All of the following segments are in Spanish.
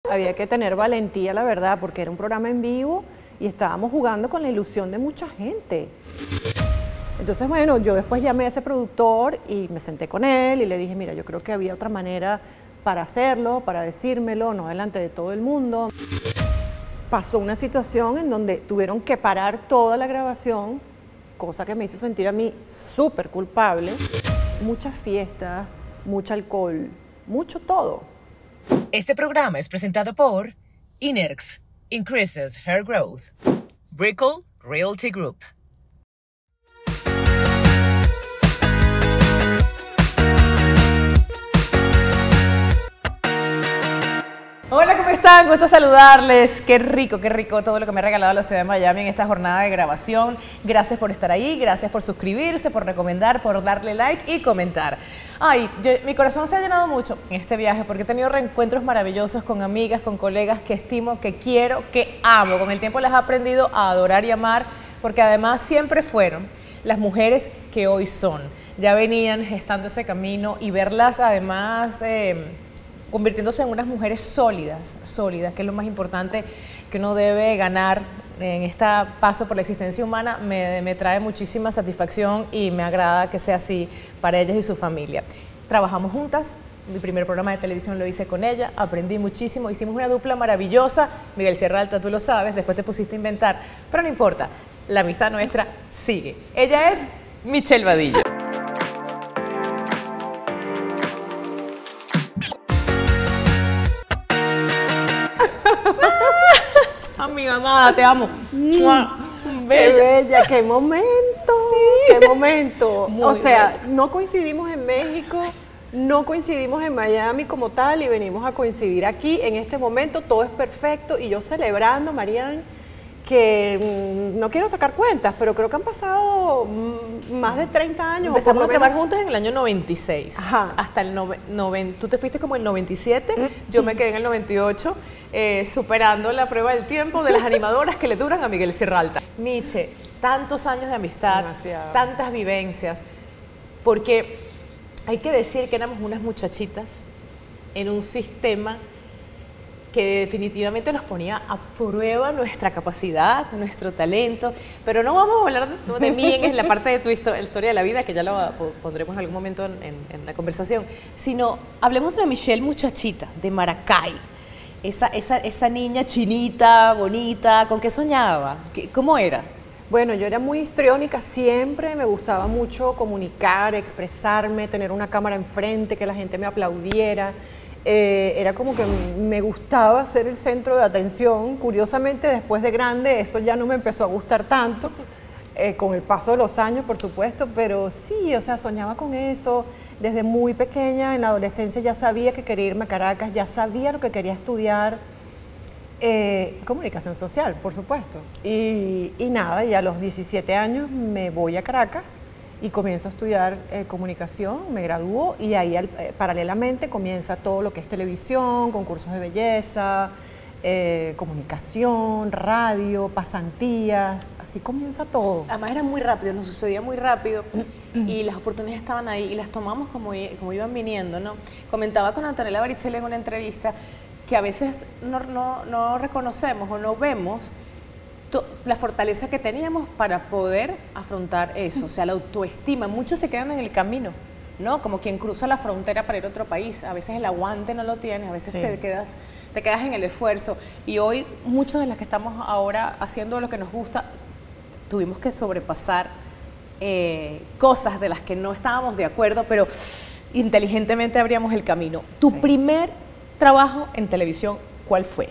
había que tener valentía, la verdad, porque era un programa en vivo y estábamos jugando con la ilusión de mucha gente. Entonces, bueno, yo después llamé a ese productor y me senté con él y le dije, mira, yo creo que había otra manera para hacerlo, para decírmelo, no delante de todo el mundo. Pasó una situación en donde tuvieron que parar toda la grabación, cosa que me hizo sentir a mí súper culpable. Muchas fiestas, mucho alcohol, mucho todo. Este programa es presentado por Inerx, Increases Hair Growth, Brickell Realty Group. Hola, ¿cómo están? Gusto saludarles. Qué rico todo lo que me ha regalado la ciudad de Miami en esta jornada de grabación. Gracias por estar ahí, gracias por suscribirse, por recomendar, por darle like y comentar. Ay, mi corazón se ha llenado mucho en este viaje porque he tenido reencuentros maravillosos con amigas, con colegas que estimo, que quiero, que amo. Con el tiempo las he aprendido a adorar y amar porque además siempre fueron las mujeres que hoy son. Ya venían gestando ese camino y verlas además convirtiéndose en unas mujeres sólidas, que es lo más importante que uno debe ganar en este paso por la existencia humana, me trae muchísima satisfacción y me agrada que sea así para ellas y su familia. Trabajamos juntas, mi primer programa de televisión lo hice con ella, aprendí muchísimo, hicimos una dupla maravillosa. Miguel Sierra Alta, tú lo sabes, después te pusiste a inventar, pero no importa, la amistad nuestra sigue. Ella es Michelle Vadillo. Amiga amada, te amo. Qué bella, qué momento, sí. Qué momento. O sea, no coincidimos en México, no coincidimos en Miami como tal y venimos a coincidir aquí en este momento, todo es perfecto y yo celebrando, Marian, que no quiero sacar cuentas, pero creo que han pasado más de 30 años. Empezamos a trabajar juntas en el año 96. Ajá. Hasta el 90. Tú te fuiste como el 97, yo me quedé en el 98, superando la prueba del tiempo de las animadoras que le duran a Miguel Sierra Alta. Miche, tantos años de amistad, demasiado. Tantas vivencias, porque hay que decir que éramos unas muchachitas en un sistema que definitivamente nos ponía a prueba nuestra capacidad, nuestro talento, pero no vamos a hablar de mí en la parte de tu historia de la vida, que ya la pondremos en algún momento en la conversación, sino hablemos de la Michelle muchachita, de Maracay, esa niña chinita, bonita, ¿con qué soñaba? ¿Cómo era? Bueno, yo era muy histriónica siempre, me gustaba mucho comunicar, expresarme, tener una cámara enfrente, que la gente me aplaudiera. Era como que me gustaba ser el centro de atención. Curiosamente, después de grande, eso ya no me empezó a gustar tanto, con el paso de los años, por supuesto, pero sí, o sea, soñaba con eso. Desde muy pequeña, en la adolescencia, ya sabía que quería irme a Caracas, ya sabía lo que quería estudiar. Comunicación social, por supuesto. Y nada, y a los 17 años me voy a Caracas y comienzo a estudiar comunicación, me gradúo y ahí paralelamente comienza todo lo que es televisión, concursos de belleza, comunicación, radio, pasantías, así comienza todo. Además era muy rápido, nos sucedía muy rápido y las oportunidades estaban ahí y las tomamos como iban viniendo, ¿no? Comentaba con Antonella Barichel en una entrevista que a veces no reconocemos o no vemos la fortaleza que teníamos para poder afrontar eso, o sea, la autoestima. Muchos se quedan en el camino, ¿no? Como quien cruza la frontera para ir a otro país. A veces el aguante no lo tienes, a veces sí. te quedas en el esfuerzo. Y hoy, muchas de las que estamos ahora haciendo lo que nos gusta, tuvimos que sobrepasar cosas de las que no estábamos de acuerdo, pero inteligentemente abríamos el camino. Tu primer trabajo en televisión, ¿cuál fue?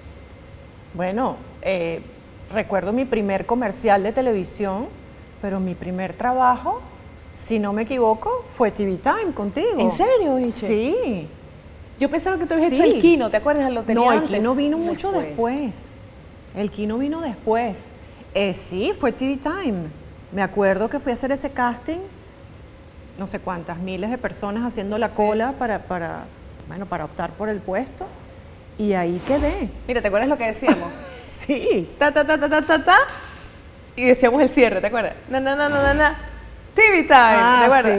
Bueno, recuerdo mi primer comercial de televisión, pero mi primer trabajo, si no me equivoco, fue TV Time contigo. ¿En serio, Miche? Sí. Yo pensaba que tú habías hecho el Kino, ¿te acuerdas? Lo tenía antes. El Kino vino mucho después. El Kino vino después. Sí, fue TV Time. Me acuerdo que fui a hacer ese casting, no sé cuántas, miles de personas haciendo la cola para optar por el puesto, y ahí quedé. Mira, ¿te acuerdas lo que decíamos? Sí. Ta, ta, ta, ta, ta, ta, ta. Y decíamos el cierre, ¿te acuerdas? Na, na, na, na, na, na. TV Time, ¿te acuerdas?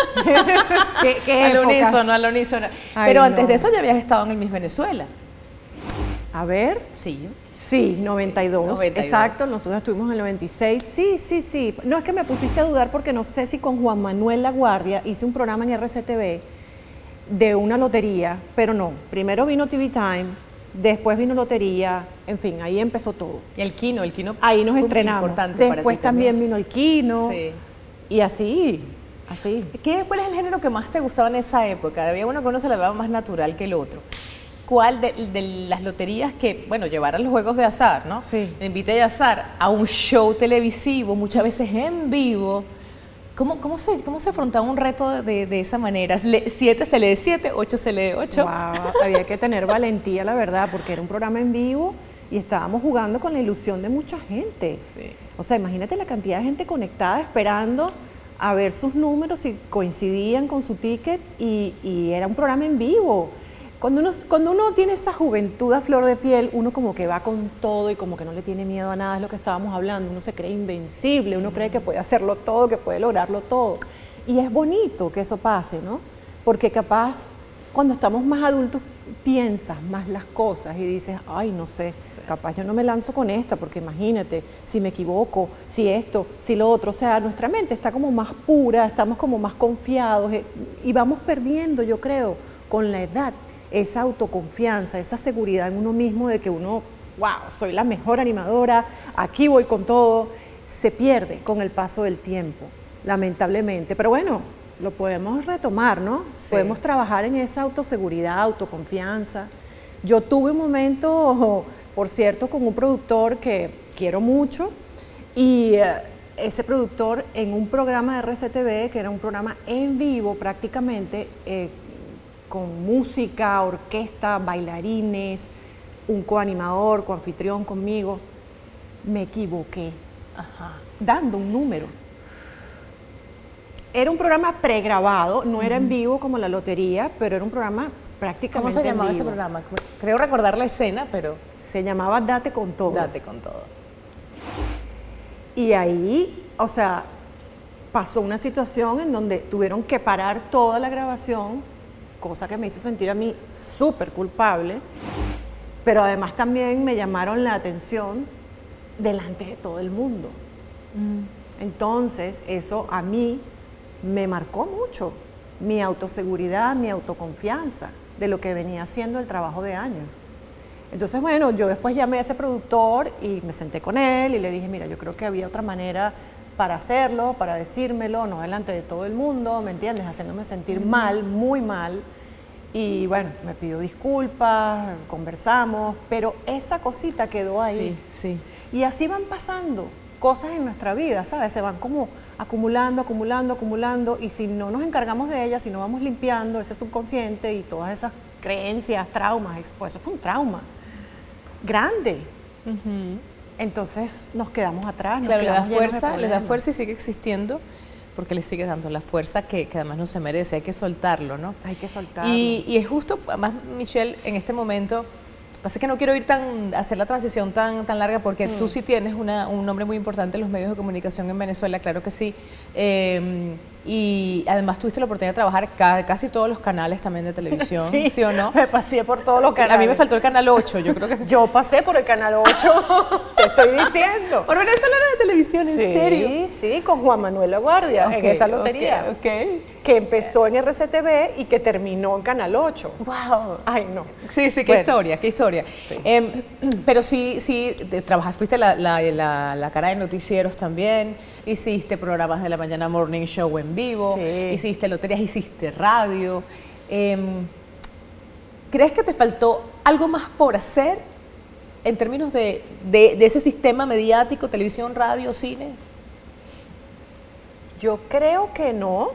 Sí. ¿Qué al unísono. Ay, pero antes de eso ya habías estado en el Miss Venezuela. A ver. Sí. Sí, 92, 92. exacto, nosotros estuvimos en el 96, sí. No es que me pusiste a dudar porque no sé si con Juan Manuel Laguardia hice un programa en RCTV de una lotería, pero no, primero vino TV Time, después vino lotería, en fin, ahí empezó todo. Y el Kino Ahí nos fue muy estrenamos, importante para después ti también vino el Kino, Sí. y así. ¿Cuál es el género que más te gustaba en esa época? Había uno que uno se le daba más natural que el otro. ¿Cuál de las loterías que, bueno, llevaran los juegos de azar, ¿no? Sí. Me invité a azar a un show televisivo, muchas veces en vivo. ¿Cómo se afrontaba un reto de esa manera? 7 se lee 7, 8 se lee 8. Wow, había que tener valentía, la verdad, porque era un programa en vivo y estábamos jugando con la ilusión de mucha gente. Sí. O sea, imagínate la cantidad de gente conectada esperando a ver sus números si coincidían con su ticket y era un programa en vivo. Cuando uno tiene esa juventud a flor de piel, uno como que va con todo y como que no le tiene miedo a nada, es lo que estábamos hablando, uno se cree invencible, uno cree que puede hacerlo todo, que puede lograrlo todo. Y es bonito que eso pase, ¿no? Porque capaz cuando estamos más adultos piensas más las cosas y dices, ay, no sé, capaz yo no me lanzo con esta, porque imagínate, si me equivoco, si esto, si lo otro, o sea, nuestra mente está como más pura, estamos como más confiados y vamos perdiendo, yo creo, con la edad, esa autoconfianza, esa seguridad en uno mismo de que uno, wow, soy la mejor animadora, aquí voy con todo, se pierde con el paso del tiempo, lamentablemente. Pero bueno, lo podemos retomar, ¿no? Sí. Podemos trabajar en esa autoseguridad, autoconfianza. Yo tuve un momento, por cierto, con un productor que quiero mucho y ese productor en un programa de RCTV, que era un programa en vivo prácticamente, con música, orquesta, bailarines, un coanimador, coanfitrión conmigo, me equivoqué, dando un número. Era un programa pregrabado, no era en vivo como la lotería, pero era un programa prácticamente ¿Cómo se llamaba en ese vivo. programa? Creo recordar la escena, pero Se llamaba Date con todo. date con todo. Y ahí, o sea, pasó una situación en donde tuvieron que parar toda la grabación, cosa que me hizo sentir a mí súper culpable, pero además también me llamaron la atención delante de todo el mundo. Entonces, eso a mí me marcó mucho, mi autoseguridad, mi autoconfianza de lo que venía haciendo el trabajo de años. Entonces, bueno, yo después llamé a ese productor y me senté con él y le dije, mira, yo creo que había otra manera para hacerlo, para decírmelo, no delante de todo el mundo, ¿me entiendes? Haciéndome sentir mal, muy mal. Y bueno, me pidió disculpas, conversamos, pero esa cosita quedó ahí. Sí. Y así van pasando cosas en nuestra vida, ¿sabes? Se van como acumulando, y si no nos encargamos de ellas, si no vamos limpiando ese subconsciente y todas esas creencias, traumas, pues eso fue un trauma grande. Entonces nos quedamos atrás. Claro, le da quedamos llenos de fuerza, problemas. y sigue existiendo porque le sigue dando la fuerza que además no se merece, hay que soltarlo, ¿no? Hay que soltarlo. Y es justo, además, Michelle, en este momento, pasa que no quiero hacer la transición tan larga porque tú sí tienes un nombre muy importante en los medios de comunicación en Venezuela, claro que sí. Y además tuviste la oportunidad de trabajar casi todos los canales también de televisión, ¿sí o no? Me pasé por todos los canales. A mí me faltó el canal 8, yo creo que... Yo pasé por el canal 8, te estoy diciendo. Por venezolana de televisión, ¿en serio? Sí, con Juan Manuel Laguardia, en esa lotería. Ok. Que empezó en RCTV y que terminó en Canal 8. Wow. Ay, no. Sí, qué Bueno, historia. Sí. Pero sí, fuiste la cara de noticieros también, hiciste programas de la mañana morning show en vivo, Sí. hiciste loterías, hiciste radio. ¿Crees que te faltó algo más por hacer en términos de ese sistema mediático, televisión, radio, cine? Yo creo que no.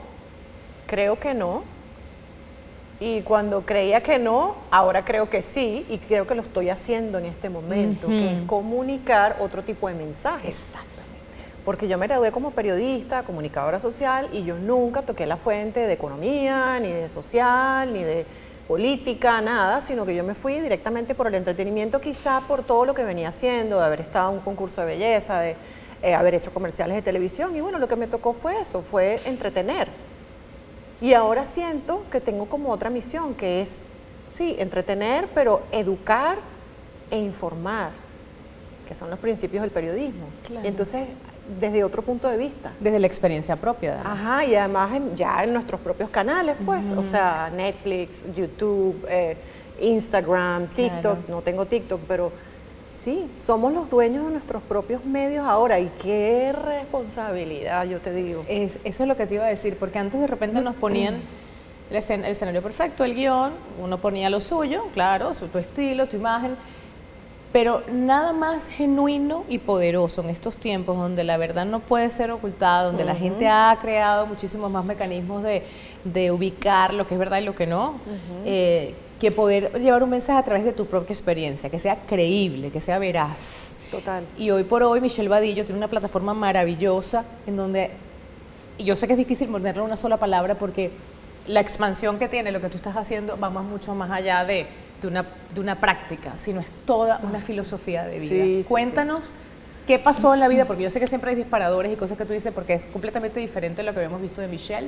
Y cuando creía que no, ahora creo que sí, y creo que lo estoy haciendo en este momento, que es comunicar otro tipo de mensajes. Exactamente. Porque yo me gradué como periodista, comunicadora social, y yo nunca toqué la fuente de economía, ni de social, ni de política, nada, sino que yo me fui directamente por el entretenimiento, quizá por todo lo que venía haciendo, de haber estado en un concurso de belleza, de haber hecho comerciales de televisión, y bueno, lo que me tocó fue eso, fue entretener. Y ahora siento que tengo como otra misión, que es, sí, entretener, pero educar e informar, que son los principios del periodismo. Claro. Y entonces, desde otro punto de vista. Desde la experiencia propia, además. Ajá, y además ya en nuestros propios canales, pues, o sea, Netflix, YouTube, Instagram, TikTok, Claro. no tengo TikTok, pero sí, somos los dueños de nuestros propios medios ahora, y qué responsabilidad, yo te digo. Eso es lo que te iba a decir, porque antes de repente nos ponían el escenario perfecto, el guión, uno ponía lo suyo, claro, tu estilo, tu imagen, pero nada más genuino y poderoso en estos tiempos donde la verdad no puede ser ocultada, donde la gente ha creado muchísimos más mecanismos de ubicar lo que es verdad y lo que no, que poder llevar un mensaje a través de tu propia experiencia, que sea creíble, que sea veraz. Total. Y hoy por hoy Michelle Vadillo tiene una plataforma maravillosa en donde, y yo sé que es difícil ponerle una sola palabra porque la expansión que tiene lo que tú estás haciendo va mucho más allá de una práctica, sino es toda una filosofía de vida. Sí, sí, Cuéntanos qué pasó en la vida, porque yo sé que siempre hay disparadores y cosas que tú dices, porque es completamente diferente de lo que habíamos visto de Michelle.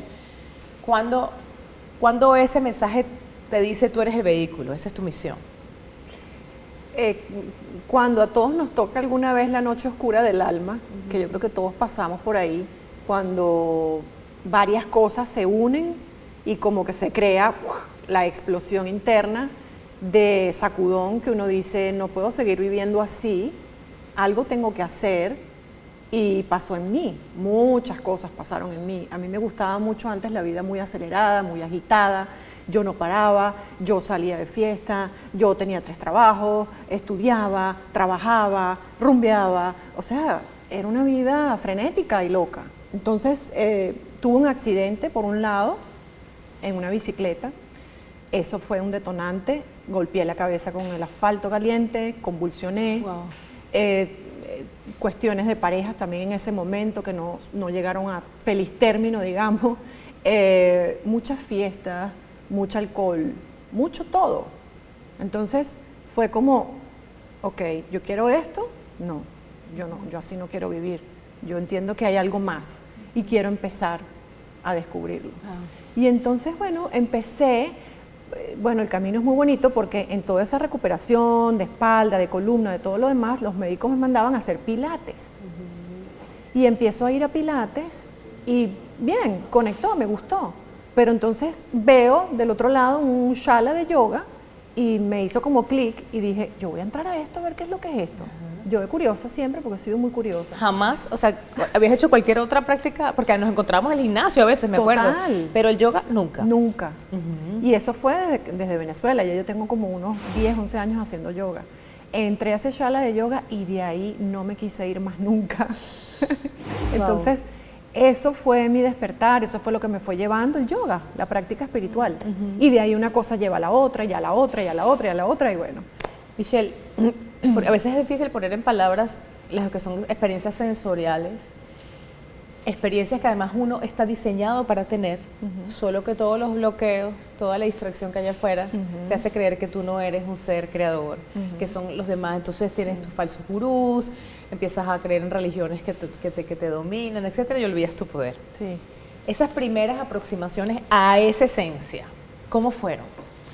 Cuando ese mensaje te dice tú eres el vehículo, esa es tu misión. Cuando a todos nos toca alguna vez la noche oscura del alma, que yo creo que todos pasamos por ahí, cuando varias cosas se unen y como que se crea la explosión interna de sacudón, que uno dice, no puedo seguir viviendo así, algo tengo que hacer, y pasó en mí, muchas cosas pasaron en mí. A mí me gustaba mucho antes la vida muy acelerada, muy agitada, yo no paraba, yo salía de fiesta, yo tenía 3 trabajos, estudiaba, trabajaba, rumbeaba, o sea, era una vida frenética y loca. Entonces, tuve un accidente, por un lado, en una bicicleta. Eso fue un detonante, golpeé la cabeza con el asfalto caliente, convulsioné. Wow. Cuestiones de parejas también en ese momento que no llegaron a feliz término, digamos. Muchas fiestas, mucho alcohol, mucho todo. Entonces fue como, ok, yo quiero esto, no, yo así no quiero vivir. Yo entiendo que hay algo más y quiero empezar a descubrirlo. Y entonces, bueno, empecé, bueno, el camino es muy bonito porque en toda esa recuperación de espalda, de columna, de todo lo demás, los médicos me mandaban a hacer pilates. Y empiezo a ir a pilates y bien, conectó, me gustó. Pero entonces veo del otro lado un shala de yoga y me hizo como clic y dije, yo voy a entrar a esto a ver qué es lo que es esto. Yo de curiosa siempre, porque he sido muy curiosa. Jamás, o sea, habías hecho cualquier otra práctica, porque nos encontramos en el gimnasio a veces, me acuerdo, pero el yoga nunca. Nunca. Y eso fue desde Venezuela, ya yo tengo como unos 10, 11 años haciendo yoga. Entré a esa sala de yoga y de ahí no me quise ir más nunca. Entonces, eso fue mi despertar, eso fue lo que me fue llevando el yoga, la práctica espiritual. Y de ahí una cosa lleva a la otra, y a la otra, y a la otra, y a la otra, y bueno. Michelle, porque a veces es difícil poner en palabras las que son experiencias sensoriales, experiencias que además uno está diseñado para tener, solo que todos los bloqueos, toda la distracción que hay afuera, te hace creer que tú no eres un ser creador, que son los demás. Entonces tienes tus falsos gurús, empiezas a creer en religiones que te dominan, etcétera, y olvidas tu poder. Sí. Esas primeras aproximaciones a esa esencia, ¿cómo fueron?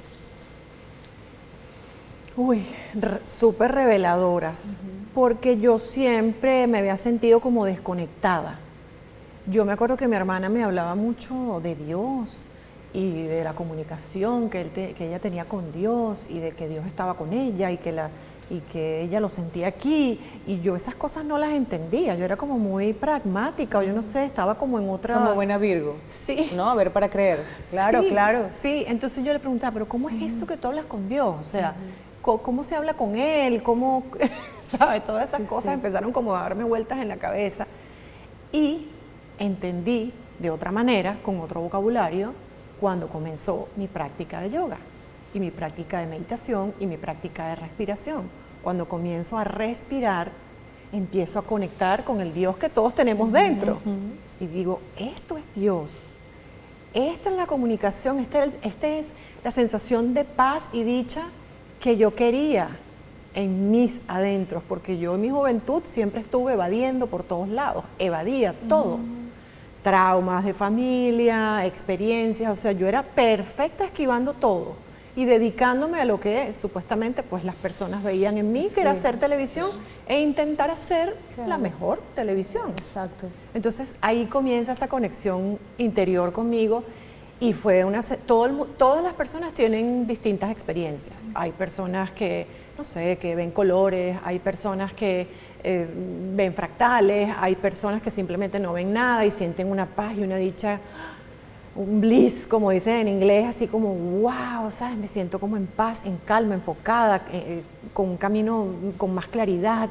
Uy, súper reveladoras, porque yo siempre me había sentido como desconectada. Yo me acuerdo que mi hermana me hablaba mucho de Dios y de la comunicación que ella tenía con Dios y de que Dios estaba con ella y que ella lo sentía aquí, y yo esas cosas no las entendía, yo era como muy pragmática, o yo no sé, estaba como en otra... Como buena Virgo. Sí. ¿No? A ver, para creer. Claro, Sí, claro. Sí, entonces yo le preguntaba, pero ¿cómo es eso que tú hablas con Dios? O sea, ¿cómo se habla con Él? ¿Cómo, sabes? Todas esas cosas empezaron como a darme vueltas en la cabeza. Y entendí de otra manera, con otro vocabulario, cuando comenzó mi práctica de yoga, y mi práctica de meditación, y mi práctica de respiración. Cuando comienzo a respirar, empiezo a conectar con el Dios que todos tenemos dentro. Y digo, esto es Dios. Esta es la comunicación, esta es la sensación de paz y dicha que yo quería en mis adentros, porque yo en mi juventud siempre estuve evadiendo por todos lados, evadía todo. Traumas de familia, experiencias, o sea, yo era perfecta esquivando todo. y dedicándome a lo que supuestamente pues las personas veían en mí, que era hacer televisión e intentar hacer la mejor televisión. Exacto. Entonces ahí comienza esa conexión interior conmigo y fue todas las personas tienen distintas experiencias. Hay personas que, no sé, que ven colores, hay personas que ven fractales, hay personas que simplemente no ven nada y sienten una paz y una dicha, un bliss, como dicen en inglés, así como wow, ¿sabes? Me siento como en paz, en calma, enfocada, con un camino con más claridad.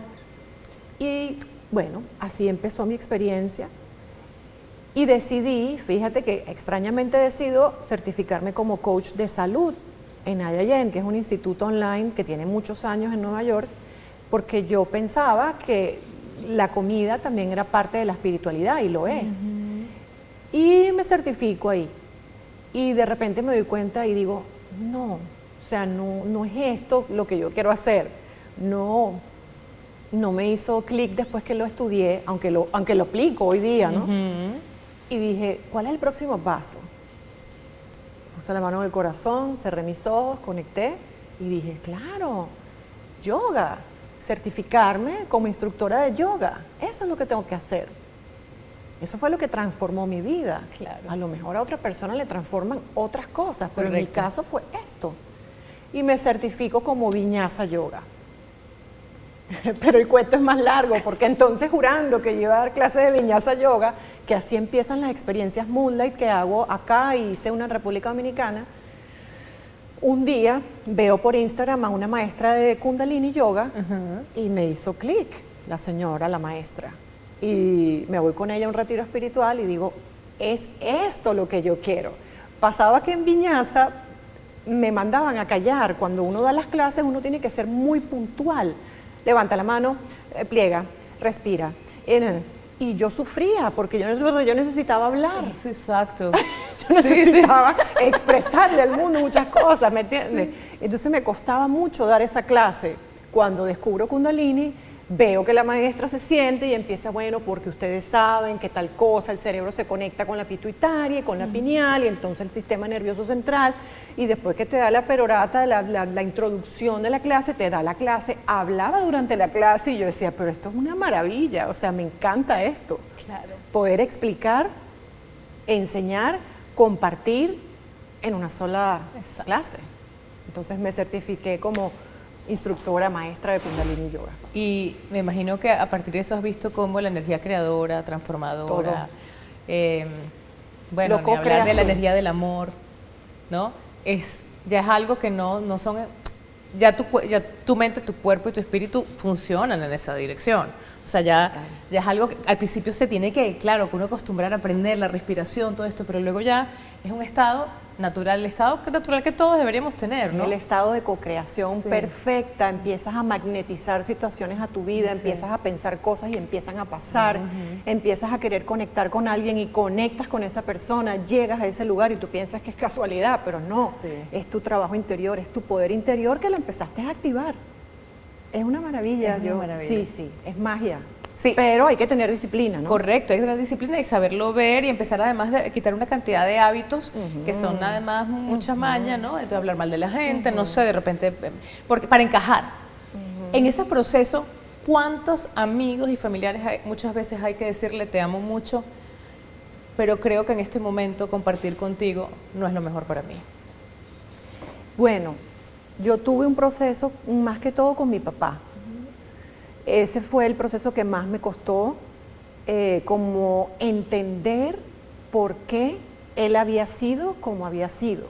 Y bueno, así empezó mi experiencia y decidí, fíjate que extrañamente decido certificarme como coach de salud en IIN, que es un instituto online que tiene muchos años en Nueva York, porque yo pensaba que la comida también era parte de la espiritualidad y lo es. Y me certifico ahí. Y de repente me doy cuenta y digo, no, o sea, no es esto lo que yo quiero hacer. No me hizo clic después que lo estudié, aunque lo aplico hoy día, ¿no? Y dije, ¿cuál es el próximo paso? Puse la mano en el corazón, cerré mis ojos, conecté y dije, claro, yoga, certificarme como instructora de yoga, eso es lo que tengo que hacer. Eso fue lo que transformó mi vida. Claro. A lo mejor a otra persona le transforman otras cosas, pero Correcto. en mi caso fue esto. Y me certifico como Vinyasa Yoga. Pero el cuento es más largo, porque entonces jurando que yo iba a dar clases de Vinyasa Yoga, que así empiezan las experiencias Moonlight que hago acá y hice una en República Dominicana, un día veo por Instagram a una maestra de Kundalini Yoga y me hizo clic la señora, la maestra. Y me voy con ella a un retiro espiritual y digo, es esto lo que yo quiero. Pasaba que en Vinyasa me mandaban a callar. Cuando uno da las clases uno tiene que ser muy puntual. Levanta la mano, pliega, respira. Y yo sufría porque yo necesitaba hablar. Sí, exacto. Yo necesitaba expresarle al mundo muchas cosas, ¿me entiendes? Entonces me costaba mucho dar esa clase. Cuando descubro Kundalini, veo que la maestra se siente y empieza, bueno, porque ustedes saben que tal cosa, el cerebro se conecta con la pituitaria y con la pineal y entonces el sistema nervioso central, y después que te da la perorata, la introducción de la clase, te da la clase, hablaba durante la clase y yo decía, pero esto es una maravilla, o sea, me encanta esto. Claro. Poder explicar, enseñar, compartir en una sola clase. Entonces me certifiqué como instructora maestra de Kundalini Yoga. Y me imagino que a partir de eso has visto cómo la energía creadora, transformadora, bueno, ni hablar de la energía del amor, ¿no? Ya es algo que no son, ya tu mente, tu cuerpo y tu espíritu funcionan en esa dirección. O sea, ya es algo que al principio se tiene que, claro, que uno acostumbrar a aprender la respiración, todo esto, pero luego ya es un estado natural, el estado natural que todos deberíamos tener, ¿no? El estado de co-creación perfecta, empiezas a magnetizar situaciones a tu vida, empiezas a pensar cosas y empiezan a pasar, empiezas a querer conectar con alguien y conectas con esa persona, llegas a ese lugar y tú piensas que es casualidad, pero no, es tu trabajo interior, es tu poder interior que lo empezaste a activar. Es una maravilla, sí, es magia. Sí. Pero hay que tener disciplina, ¿no? Correcto, hay que tener disciplina y saberlo ver y empezar además de quitar una cantidad de hábitos que son además mucha maña, ¿no? De hablar mal de la gente, no sé, de repente, porque para encajar. En ese proceso, ¿cuántos amigos y familiares muchas veces hay que decirle te amo mucho, pero creo que en este momento compartir contigo no es lo mejor para mí? Bueno, yo tuve un proceso más que todo con mi papá. Ese fue el proceso que más me costó, como entender por qué él había sido como había sido,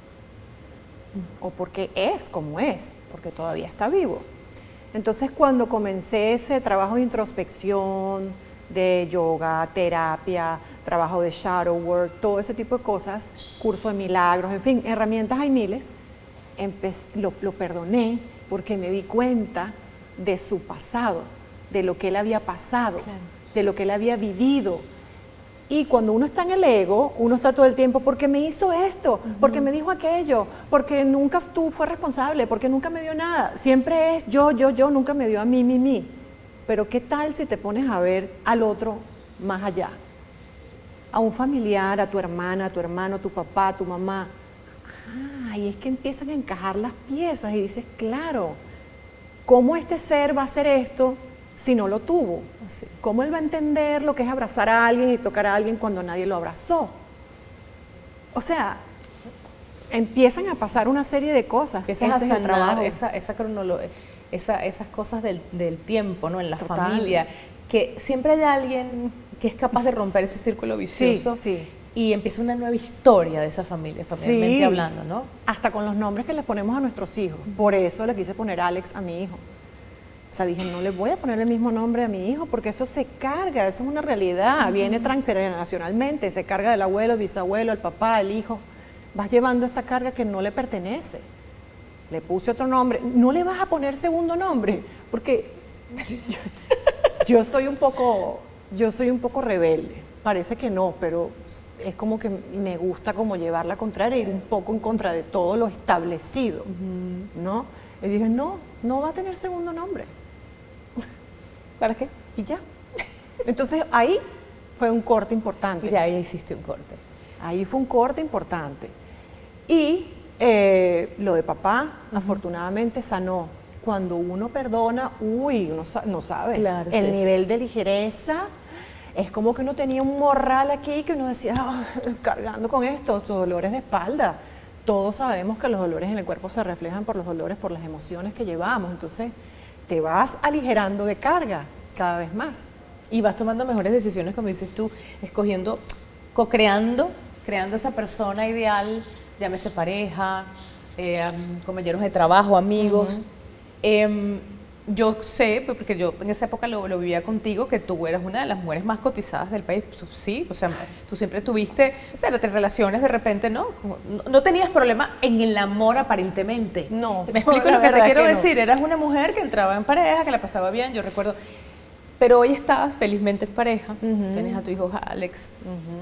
o por qué es como es, porque todavía está vivo. Entonces, cuando comencé ese trabajo de introspección, de yoga, terapia, trabajo de shadow work, todo ese tipo de cosas, curso de milagros, en fin, herramientas hay miles, lo perdoné porque me di cuenta de su pasado, de lo que él había pasado, de lo que él había vivido. Y cuando uno está en el ego, uno está todo el tiempo, porque me hizo esto, porque me dijo aquello, porque nunca fue responsable, porque nunca me dio nada. Siempre es yo, nunca me dio a mí. Pero ¿qué tal si te pones a ver al otro más allá? A un familiar, a tu hermana, a tu hermano, a tu papá, a tu mamá. Y es que empiezan a encajar las piezas y dices, claro, ¿cómo este ser va a hacer esto si no lo tuvo? Así. ¿Cómo él va a entender lo que es abrazar a alguien y tocar a alguien cuando nadie lo abrazó? O sea, empiezan a pasar una serie de cosas. Empiezas a Ese es el sanar trabajo. esa cronología, esas cosas del tiempo, ¿no? En la Total. familia, que siempre hay alguien que es capaz de romper ese círculo vicioso sí. y empieza una nueva historia de esa familia, familiarmente Sí. hablando, ¿no? Hasta con los nombres que les ponemos a nuestros hijos. Por eso le quise poner Alex a mi hijo. O sea, dije, no le voy a poner el mismo nombre a mi hijo porque eso se carga, eso es una realidad, viene transgeneracionalmente, se carga del abuelo, el bisabuelo, el papá, el hijo. Vas llevando esa carga que no le pertenece. Le puse otro nombre. No le vas a poner segundo nombre, porque yo soy un poco rebelde. Parece que no, pero es como que me gusta como llevar la contraria, ir un poco en contra de todo lo establecido, ¿no? Y dije, no va a tener segundo nombre. ¿Para qué? Y ya. Entonces ahí fue un corte importante. Ya hiciste un corte. Ahí fue un corte importante. Y lo de papá, afortunadamente, sanó. Cuando uno perdona, no sabes. Claro, el sí. nivel de ligereza es como que uno tenía un morral aquí que uno decía, cargando con esto, tus dolores de espalda. Todos sabemos que los dolores en el cuerpo se reflejan por los dolores, por las emociones que llevamos. Entonces, te vas aligerando de carga cada vez más. Y vas tomando mejores decisiones, como dices tú, escogiendo, creando esa persona ideal, llámese pareja, compañeros de trabajo, amigos. Yo sé, porque yo en esa época lo vivía contigo, que tú eras una de las mujeres más cotizadas del país, sí, o sea, tú siempre tuviste, o sea, te relaciones de repente, ¿no? No tenías problema en el amor aparentemente. No, ¿Me explico la lo que te verdad quiero que no. decir? Eras una mujer que entraba en pareja, que la pasaba bien, yo recuerdo, pero hoy estás felizmente en pareja, tienes a tu hijo Alex.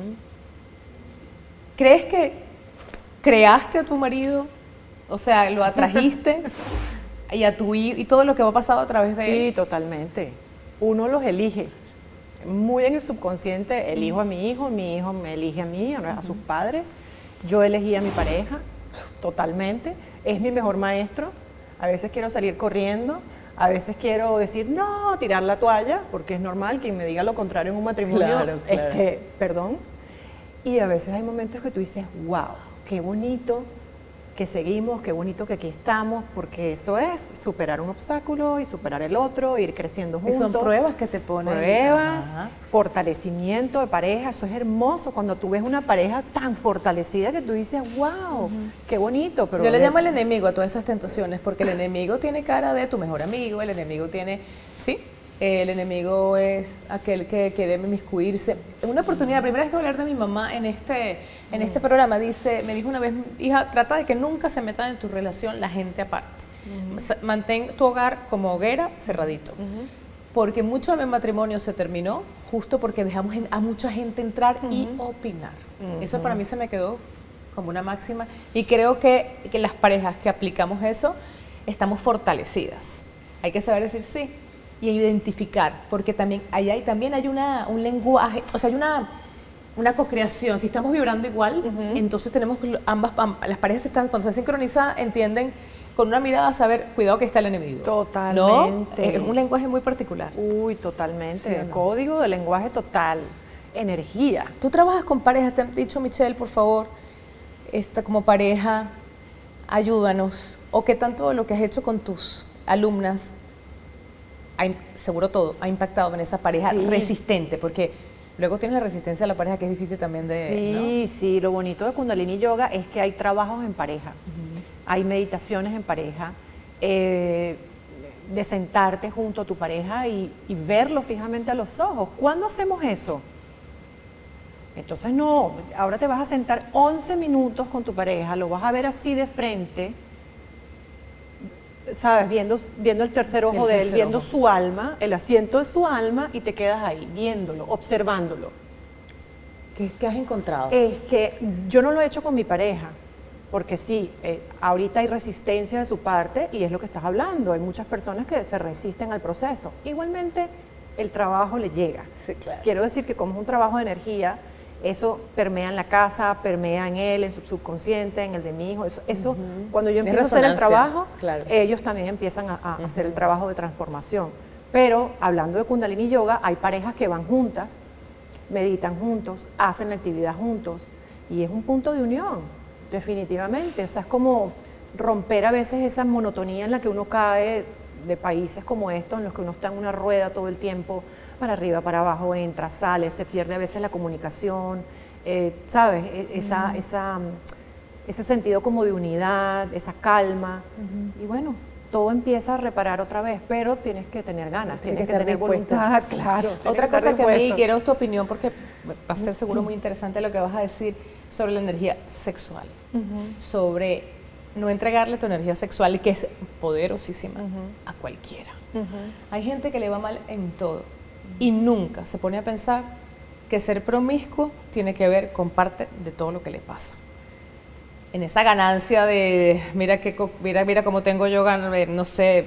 ¿Crees que creaste a tu marido? O sea, lo atrajiste y a tu hijo y todo lo que va pasado a través de él. Sí, totalmente. Uno los elige. Muy en el subconsciente elijo a mi hijo me elige a mí, a sus padres. Yo elegí a mi pareja, totalmente. Es mi mejor maestro. A veces quiero salir corriendo, a veces quiero decir, no, tirar la toalla, porque es normal que me diga lo contrario en un matrimonio. Claro. Perdón. Y a veces hay momentos que tú dices, wow, qué bonito que seguimos, qué bonito que aquí estamos, porque eso es superar un obstáculo y superar el otro, ir creciendo Y juntos. son pruebas que te ponen. Pruebas, Ajá. fortalecimiento de pareja, eso es hermoso cuando tú ves una pareja tan fortalecida que tú dices, wow, qué bonito. Pero Yo le llamo el enemigo a todas esas tentaciones, porque el enemigo tiene cara de tu mejor amigo, el enemigo tiene, sí, el enemigo es aquel que quiere inmiscuirse. En una oportunidad, la primera vez que voy a hablar de mi mamá en este programa, me dijo una vez, hija, trata de que nunca se metan en tu relación la gente aparte. Mantén tu hogar como hoguera cerradito. Porque mucho de mi matrimonio se terminó justo porque dejamos a mucha gente entrar y opinar. Eso para mí se me quedó como una máxima. Y creo que las parejas que aplicamos eso, estamos fortalecidas. Hay que saber decir sí y identificar, porque también hay un lenguaje, o sea, hay una co-creación. Si estamos vibrando igual, entonces tenemos que las parejas cuando están sincronizadas, entienden con una mirada saber, cuidado que está el enemigo. Totalmente. ¿No? Es un lenguaje muy particular. Totalmente. ¿Sí o no? Código de lenguaje total. Energía. Tú trabajas con parejas, te han dicho, Michelle, por favor, como pareja, ayúdanos. O qué tanto lo que has hecho con tus alumnas, seguro todo, ha impactado en esa pareja resistente, porque luego tienes la resistencia a la pareja, que es difícil también de... Sí, ¿no? sí, lo bonito de Kundalini Yoga es que hay trabajos en pareja, hay meditaciones en pareja, de sentarte junto a tu pareja y verlo fijamente a los ojos. ¿Cuándo hacemos eso? Entonces no, ahora te vas a sentar 11 minutos con tu pareja, lo vas a ver así de frente, ¿sabes? Viendo el tercer ojo de él, viendo su alma, el asiento de su alma, y te quedas ahí, viéndolo, observándolo. ¿Qué has encontrado? Es que yo no lo he hecho con mi pareja, porque sí, ahorita hay resistencia de su parte y es lo que estás hablando. Hay muchas personas que se resisten al proceso. Igualmente, el trabajo le llega. Sí, claro. Quiero decir que como es un trabajo de energía, Eso permea en la casa, permea en él, en su subconsciente, en el de mi hijo. Eso cuando yo empiezo a hacer el trabajo, claro. ellos también empiezan a hacer el trabajo de transformación. Pero hablando de Kundalini Yoga, hay parejas que van juntas, meditan juntos, hacen la actividad juntos, y es un punto de unión, definitivamente. O sea, es como romper a veces esa monotonía en la que uno cae de países como estos, en los que uno está en una rueda todo el tiempo, para arriba, para abajo, entra, sale, se pierde a veces la comunicación, ¿sabes? Ese sentido como de unidad, esa calma, y bueno, todo empieza a reparar otra vez, pero tienes que tener ganas, tienes que tener voluntad, claro. Otra cosa que a mí quiero tu opinión, porque va a ser seguro muy interesante lo que vas a decir sobre la energía sexual, sobre no entregarle tu energía sexual, que es poderosísima, a cualquiera. Hay gente que le va mal en todo y nunca se pone a pensar que ser promiscuo tiene que ver con parte de todo lo que le pasa. En esa ganancia de, mira cómo tengo yo, no sé,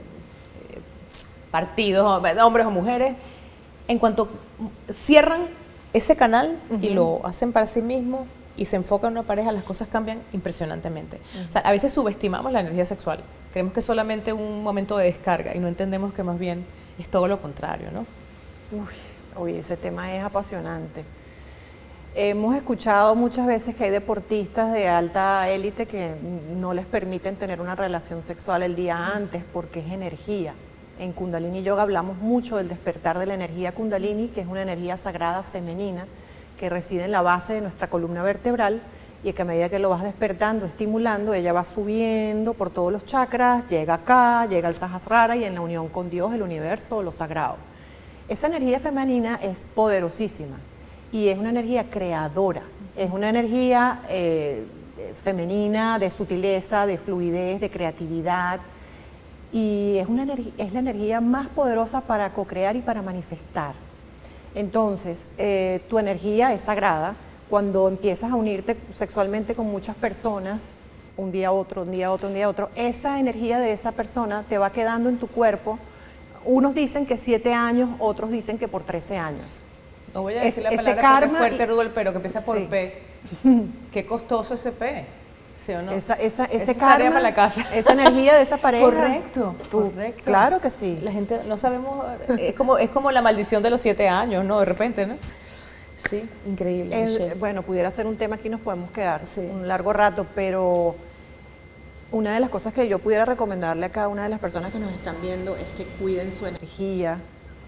partidos, hombres o mujeres, en cuanto cierran ese canal y lo hacen para sí mismos y se enfocan en una pareja, las cosas cambian impresionantemente. O sea, a veces subestimamos la energía sexual, creemos que es solamente un momento de descarga y no entendemos que más bien es todo lo contrario, ¿no? Uy, ese tema es apasionante. Hemos escuchado muchas veces que hay deportistas de alta élite que no les permiten tener una relación sexual el día antes porque es energía. En Kundalini Yoga hablamos mucho del despertar de la energía Kundalini, que es una energía sagrada femenina que reside en la base de nuestra columna vertebral y que a medida que lo vas despertando, estimulando, ella va subiendo por todos los chakras, llega acá, llega al Sahasrara y en la unión con Dios, el universo, lo sagrado. Esa energía femenina es poderosísima y es una energía creadora, es una energía femenina de sutileza, de fluidez, de creatividad, y es la energía más poderosa para co-crear y para manifestar. Entonces, tu energía es sagrada. Cuando empiezas a unirte sexualmente con muchas personas, un día otro, un día otro, un día otro, esa energía de esa persona te va quedando en tu cuerpo. Unos dicen que 7 años, otros dicen que por 13 años. No voy a decir la palabra porque es fuerte, Rubel, pero que empieza por P. Qué costoso ese P, ¿sí o no? Ese karma para la casa. Esa energía de esa pareja. Correcto, correcto. Claro que sí. La gente no sabemos, es como la maldición de los 7 años, ¿no? De repente, ¿no? Sí, increíble. Bueno, pudiera ser un tema aquí, nos podemos quedar un largo rato, pero una de las cosas que yo pudiera recomendarle a cada una de las personas que nos están viendo es que cuiden su energía,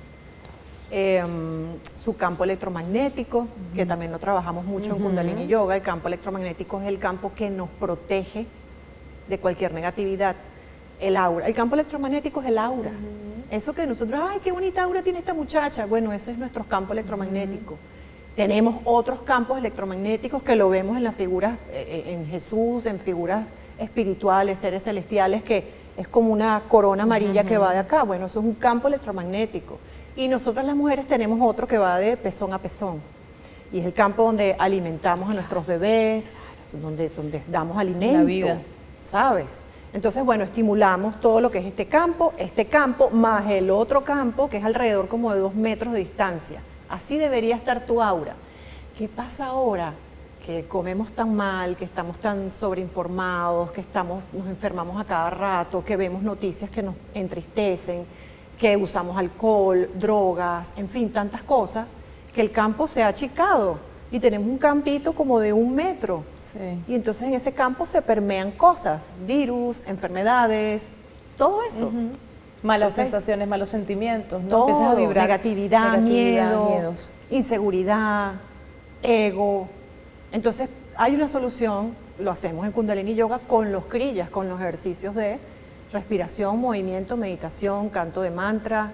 su campo electromagnético, que también lo trabajamos mucho en Kundalini Yoga. El campo electromagnético es el campo que nos protege de cualquier negatividad. El aura, el campo electromagnético es el aura. Eso que nosotros, ay, qué bonita aura tiene esta muchacha, bueno, ese es nuestro campo electromagnético. Tenemos otros campos electromagnéticos que lo vemos en las figuras, en Jesús, en figuras espirituales, seres celestiales, que es como una corona amarilla que va de acá. Bueno, eso es un campo electromagnético. Y nosotras las mujeres tenemos otro que va de pezón a pezón. Y es el campo donde alimentamos a nuestros bebés, donde damos alimento, la vida, ¿sabes? Entonces, bueno, estimulamos todo lo que es este campo más el otro campo, que es alrededor como de 2 metros de distancia. Así debería estar tu aura. ¿Qué pasa ahora? Que comemos tan mal, que estamos tan sobreinformados, que nos enfermamos a cada rato, que vemos noticias que nos entristecen, que usamos alcohol, drogas, en fin, tantas cosas, que el campo se ha achicado y tenemos un campito como de 1 metro. Sí. Y entonces en ese campo se permean cosas, virus, enfermedades, todo eso. Malas Entonces, sensaciones, malos sentimientos, ¿no? todo, Empiezas a vibrar. negatividad, miedo, miedos. inseguridad, ego. Entonces hay una solución, lo hacemos en Kundalini Yoga con los kriyas, con los ejercicios de respiración, movimiento, meditación, canto de mantra.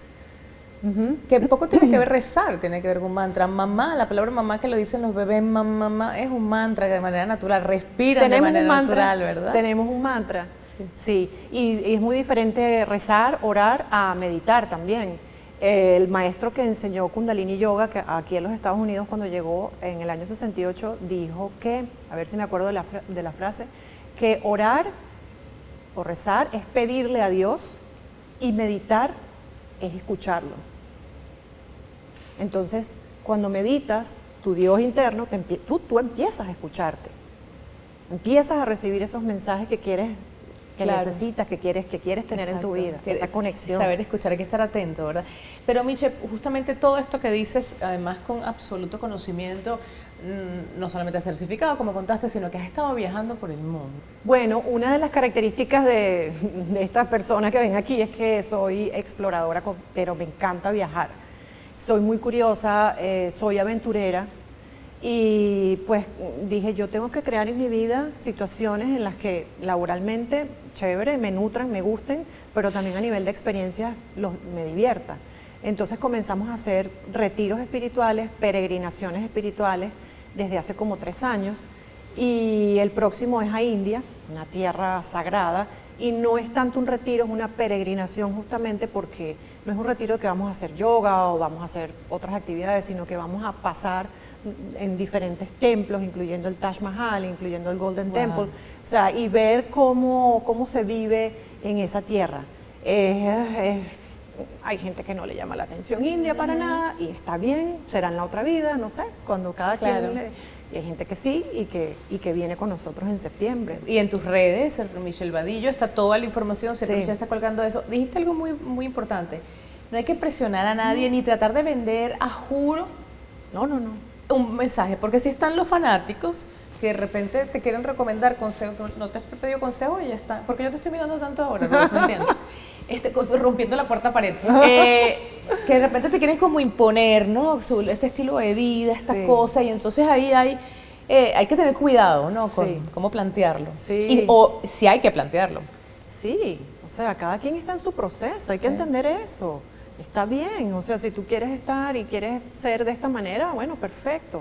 Que poco tiene que ver rezar, tiene que ver con mantra. Mamá, la palabra mamá que lo dicen los bebés, mamá, es un mantra que de manera natural, respiran de manera natural, ¿verdad? Tenemos un mantra, sí. Y es muy diferente rezar, orar, a meditar también. El maestro que enseñó Kundalini Yoga, que aquí en los Estados Unidos cuando llegó en el año 68, dijo que, a ver si me acuerdo de la frase, que orar o rezar es pedirle a Dios y meditar es escucharlo. Entonces, cuando meditas, tu Dios interno, tú empiezas a escucharte. Empiezas a recibir esos mensajes que quieres, que Claro. necesitas, que quieres tener en tu vida. Esa conexión. Saber escuchar, hay que estar atento, ¿verdad? Pero Miche, justamente todo esto que dices, además con absoluto conocimiento, no solamente certificado, como contaste, sino que has estado viajando por el mundo. Bueno, una de las características de esta persona que ven aquí es que soy exploradora, pero me encanta viajar. Soy muy curiosa, soy aventurera y pues dije, yo tengo que crear en mi vida situaciones en las que laboralmente, chévere, me nutran, me gusten, pero también a nivel de experiencias me divierta. Entonces comenzamos a hacer retiros espirituales, peregrinaciones espirituales, desde hace como 3 años, y el próximo es a India, una tierra sagrada, y no es tanto un retiro, es una peregrinación justamente porque no es un retiro que vamos a hacer yoga o vamos a hacer otras actividades, sino que vamos a pasar en diferentes templos, incluyendo el Taj Mahal, incluyendo el Golden Temple, o sea, y ver cómo se vive en esa tierra. Hay gente que no le llama la atención India para nada y está bien, será en la otra vida, no sé, cuando cada Claro. quien y hay gente que sí y que viene con nosotros en septiembre. Y en tus redes, Michelle Vadillo, está toda la información, siempre Sí. Michelle está colgando eso. Dijiste algo muy, muy importante, no hay que presionar a nadie ni tratar de vender a juro No. un mensaje, porque si están los fanáticos que de repente te quieren recomendar consejos, no te he pedido consejo y ya está, porque yo te estoy mirando tanto ahora, no entiendo. Rompiendo la cuarta pared. Que de repente te quieren como imponer, ¿no? Este estilo de vida, esta Sí. cosa, y entonces ahí hay que tener cuidado, ¿no? Con Sí. cómo plantearlo. Sí. O si hay que plantearlo. Sí, o sea, cada quien está en su proceso, hay que entender eso. Está bien, o sea, si tú quieres estar y quieres ser de esta manera, bueno, perfecto.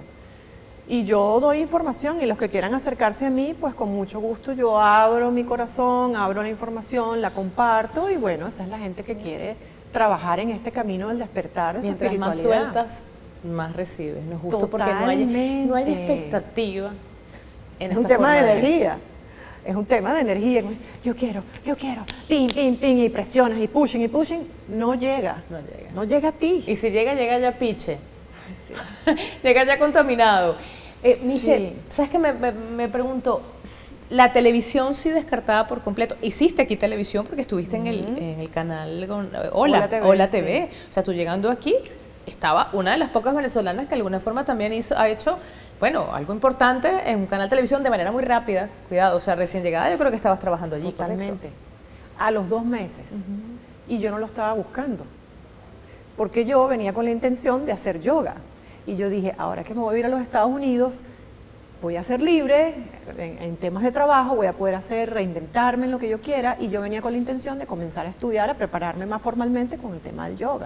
Y yo doy información y los que quieran acercarse a mí, pues con mucho gusto yo abro mi corazón, abro la información, la comparto y bueno, esa es la gente que quiere trabajar en este camino del despertar de su Mientras más espiritualidad. sueltas, más recibes. No es justo porque no hay Totalmente. expectativa en Es un esta tema de forma energía. Es un tema de energía. Yo quiero, ping, ping, ping, y presionas, y pushing, no llega. No llega. No llega a ti. Y si llega, llega ya piche. Ay, sí. Llega ya contaminado. Michelle, Sí. ¿sabes qué? Me pregunto, la televisión sí descartada por completo. Hiciste aquí televisión porque estuviste en el canal Hola TV. sí. O sea, tú llegando aquí, estaba una de las pocas venezolanas que de alguna forma también ha hecho, bueno, algo importante en un canal de televisión de manera muy rápida. Cuidado, o sea, recién llegada yo creo que estabas trabajando allí. Totalmente. A los 2 meses. Y yo no lo estaba buscando. Porque yo venía con la intención de hacer yoga. Y yo dije, ahora que me voy a ir a los Estados Unidos, voy a ser libre en temas de trabajo, voy a poder reinventarme en lo que yo quiera. Y yo venía con la intención de comenzar a estudiar, a prepararme más formalmente con el tema del yoga.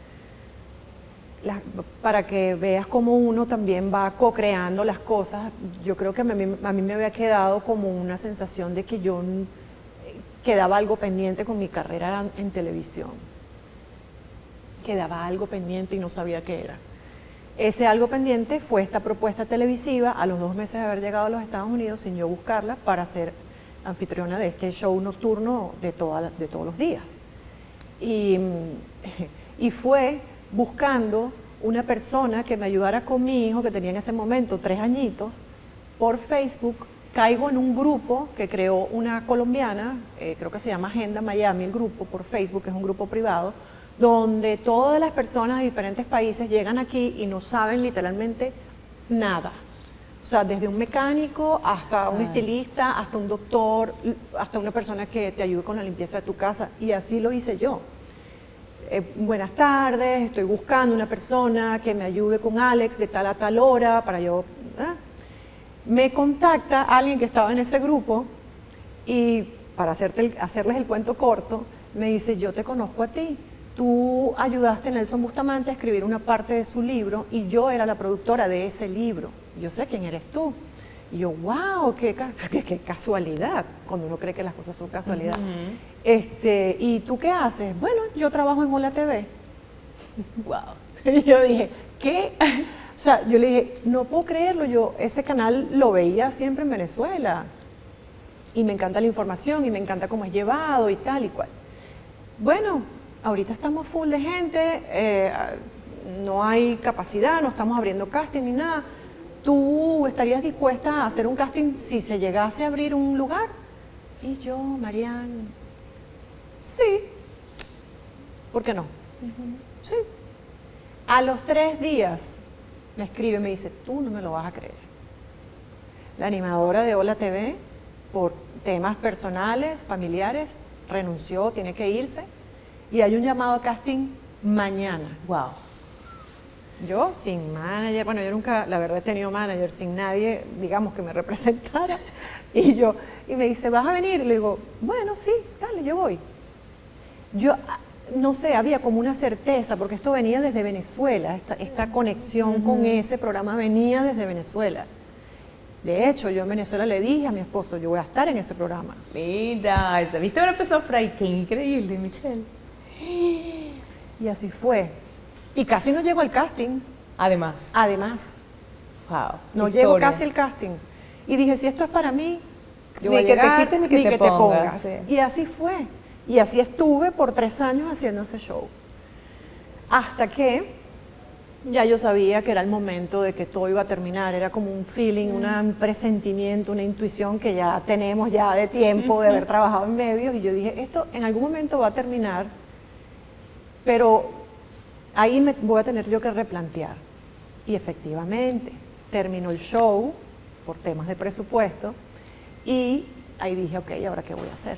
Para que veas cómo uno también va co-creando las cosas, yo creo que a mí me había quedado como una sensación de que yo quedaba algo pendiente con mi carrera en televisión. Quedaba algo pendiente y no sabía qué era. Ese algo pendiente fue esta propuesta televisiva a los 2 meses de haber llegado a los Estados Unidos sin yo buscarla para ser anfitriona de este show nocturno de todos los días. Y fue buscando una persona que me ayudara con mi hijo, que tenía en ese momento 3 añitos, por Facebook. Caigo en un grupo que creó una colombiana, creo que se llama Agenda Miami, el grupo por Facebook, que es un grupo privado, donde todas las personas de diferentes países llegan aquí y no saben literalmente nada. O sea, desde un mecánico hasta un estilista, hasta un doctor, hasta una persona que te ayude con la limpieza de tu casa. Y así lo hice yo. Buenas tardes, estoy buscando una persona que me ayude con Alex de tal a tal hora para yo... Me contacta alguien que estaba en ese grupo y para hacerles el cuento corto, me dice, yo te conozco a ti. Tú ayudaste a Nelson Bustamante a escribir una parte de su libro y yo era la productora de ese libro. Yo sé quién eres tú. Y yo, wow, qué casualidad, cuando uno cree que las cosas son casualidad. ¿Y tú qué haces? Bueno, yo trabajo en Hola TV. Wow. Y yo dije, ¿qué? O sea, yo le dije, no puedo creerlo, yo ese canal lo veía siempre en Venezuela. Y me encanta la información y me encanta cómo es llevado y tal y cual. Bueno, ahorita estamos full de gente, no hay capacidad, no estamos abriendo casting ni nada. ¿Tú estarías dispuesta a hacer un casting si se llegase a abrir un lugar? Y yo, Marian, sí. ¿Por qué no? Sí. A los 3 días me escribe, me dice, tú no me lo vas a creer. La animadora de Hola TV, por temas personales, familiares, renunció, tiene que irse. Y hay un llamado a casting mañana. Wow. Yo sin manager, bueno, yo nunca, la verdad, he tenido manager, sin nadie, digamos, que me representara. Y me dice, ¿vas a venir? Y le digo, bueno, sí, dale, yo voy. Yo, no sé, había como una certeza, porque esto venía desde Venezuela, esta conexión con ese programa venía desde Venezuela. De hecho, yo en Venezuela le dije a mi esposo, yo voy a estar en ese programa. Mira, ¿viste una persona por ahí? Qué increíble, Michelle. Y así fue. Y casi no llego al casting. Además. Wow. No historia. llego casi al casting. Y dije, si esto es para mí, yo Ni voy a que te llegar, quiten ni que te pongas. Sí. Y así fue. Y así estuve por 3 años haciendo ese show. Hasta que ya yo sabía que era el momento de que todo iba a terminar. Era como un feeling, un presentimiento, una intuición que ya tenemos ya de tiempo de haber trabajado en medios. Y yo dije, esto en algún momento va a terminar, pero ahí me voy a tener yo que replantear. Y efectivamente, terminó el show por temas de presupuesto y ahí dije, ok, ¿ahora qué voy a hacer?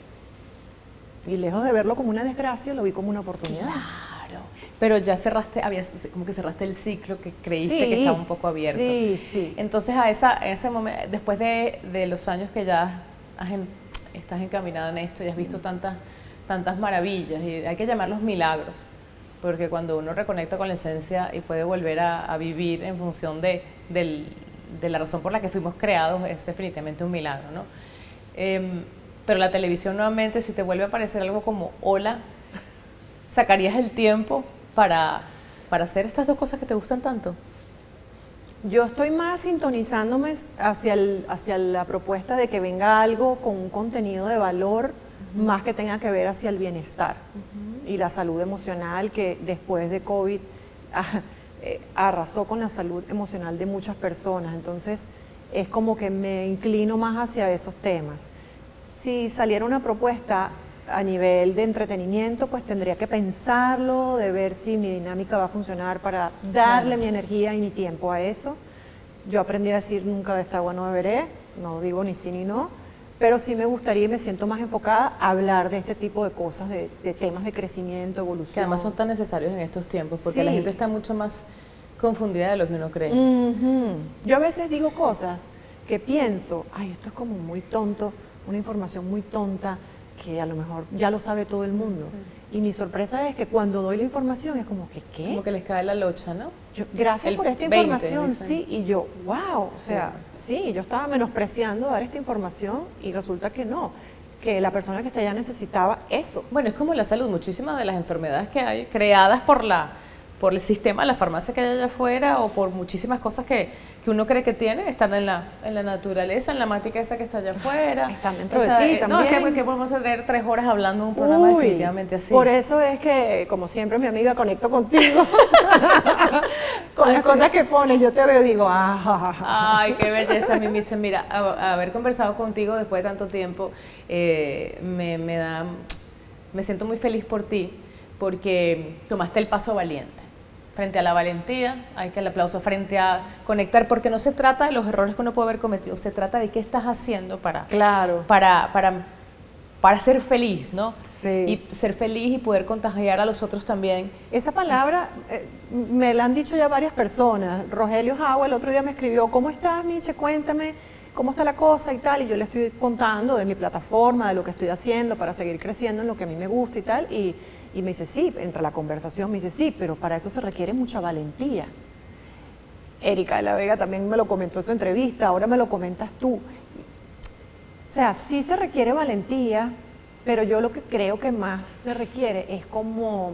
Y lejos de verlo como una desgracia, lo vi como una oportunidad. Claro. Pero ya cerraste, como que cerraste el ciclo que creíste Sí, que estaba un poco abierto. Sí, sí. Entonces, en ese momento, después de los años que ya estás encaminada en esto y has visto tantas maravillas, y hay que llamarlos milagros, porque cuando uno reconecta con la esencia y puede volver a vivir en función de la razón por la que fuimos creados, es definitivamente un milagro, ¿no? Pero la televisión nuevamente, si te vuelve a aparecer algo como Hola, ¿sacarías el tiempo para hacer estas dos cosas que te gustan tanto? Yo estoy más sintonizándome hacia la propuesta de que venga algo con un contenido de valor, más que tenga que ver hacia el bienestar y la salud emocional, que después de COVID arrasó con la salud emocional de muchas personas. Entonces es como que me inclino más hacia esos temas. Si saliera una propuesta a nivel de entretenimiento, pues tendría que pensarlo, de ver si mi dinámica va a funcionar para darle mi energía y mi tiempo a eso. Yo aprendí a decir nunca de esta agua no beberé, no digo ni sí ni no, pero sí me gustaría y me siento más enfocada a hablar de este tipo de cosas, de temas de crecimiento, evolución. Que además son tan necesarios en estos tiempos, porque la gente está mucho más confundida de lo que uno cree. Yo a veces digo cosas que pienso, ay, esto es como muy tonto, una información muy tonta, que a lo mejor ya lo sabe todo el mundo. Sí. Y mi sorpresa es que cuando doy la información es como que, ¿qué? Como que les cae la locha, ¿no? Gracias por esta 20, información, dicen. sí. Y yo, wow, o sea, sí, yo estaba menospreciando dar esta información y resulta que no, que la persona que está allá necesitaba eso. Bueno, es como la salud, muchísimas de las enfermedades que hay creadas por el sistema, la farmacia que hay allá afuera, o por muchísimas cosas que uno cree que tiene, están en la naturaleza, en la mática esa que está allá afuera. Están dentro de ti también. No, es que podemos tener 3 horas hablando de un programa definitivamente así. Por eso es que, como siempre, mi amiga, conecto contigo. Con las cosas que pones, yo te veo y digo, Ay, qué belleza, mi Michelle. Mira, haber conversado contigo después de tanto tiempo, me siento muy feliz por ti, porque tomaste el paso valiente. Frente a la valentía, hay que el aplauso, frente a conectar, porque no se trata de los errores que uno puede haber cometido, se trata de qué estás haciendo para ser feliz, ¿no? Sí. Y ser feliz y poder contagiar a los otros también. Esa palabra me la han dicho ya varias personas. Rogelio Jaua el otro día me escribió, ¿cómo estás, Miche? Cuéntame, ¿cómo está la cosa y tal? Y yo le estoy contando de mi plataforma, de lo que estoy haciendo para seguir creciendo en lo que a mí me gusta y tal. Y me dice, sí, entre la conversación me dice, sí, pero para eso se requiere mucha valentía. Erika de la Vega también me lo comentó en su entrevista, ahora me lo comentas tú. O sea, sí se requiere valentía, pero yo lo que creo que más se requiere es como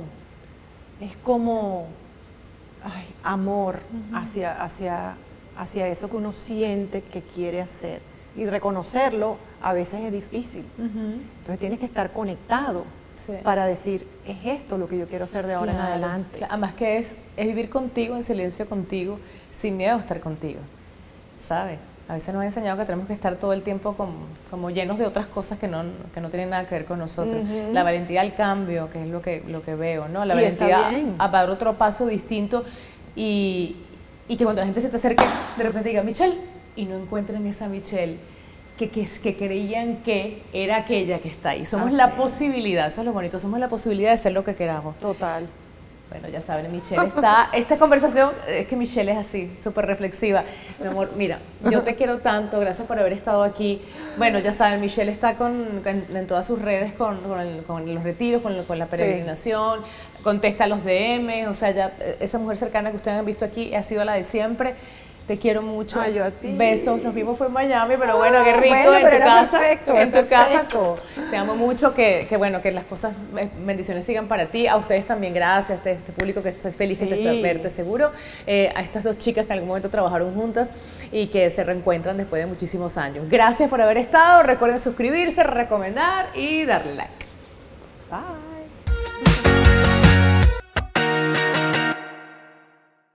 amor hacia eso que uno siente que quiere hacer. Y reconocerlo a veces es difícil. Entonces tienes que estar conectado. Sí. para decir, es esto lo que yo quiero hacer de ahora en Claro, adelante. Además que es vivir contigo, en silencio contigo, sin miedo a estar contigo, ¿sabes? A veces nos han enseñado que tenemos que estar todo el tiempo como llenos de otras cosas que no tienen nada que ver con nosotros. La valentía al cambio, que es lo que veo, ¿no? La Y está valentía bien. a dar otro paso distinto y que cuando la gente se te acerque, de repente diga, Michelle, y no encuentren esa Michelle que creían que era aquella que está ahí. Somos Así la es. posibilidad, eso es lo bonito, somos la posibilidad de ser lo que queramos. Total. Bueno, ya saben, Michelle está... Esta conversación, es que Michelle es así, súper reflexiva. Mi amor, mira, yo te quiero tanto, gracias por haber estado aquí. Bueno, ya saben, Michelle está en todas sus redes con los retiros, con la peregrinación, contesta los DMs, o sea, ya esa mujer cercana que ustedes han visto aquí ha sido la de siempre. Te quiero mucho. Ay, yo a ti. Besos. Nos vimos fue en Miami, pero bueno, qué rico Bueno, en pero tu era casa. perfecto, En tu perfecto. casa. Te amo mucho. Que bueno, que las cosas, bendiciones sigan para ti. A ustedes también, gracias. Este público que estoy feliz que te está verte seguro. A estas dos chicas que en algún momento trabajaron juntas y que se reencuentran después de muchísimos años. Gracias por haber estado. Recuerden suscribirse, recomendar y darle like. Bye.